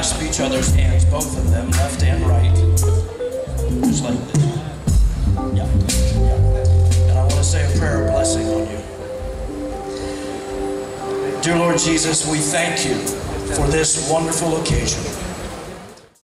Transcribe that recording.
clasp each other's hands, both of them, left and right. Just like this. Yeah. And I want to say a prayer of blessing on you. Dear Lord Jesus, we thank you for this wonderful occasion.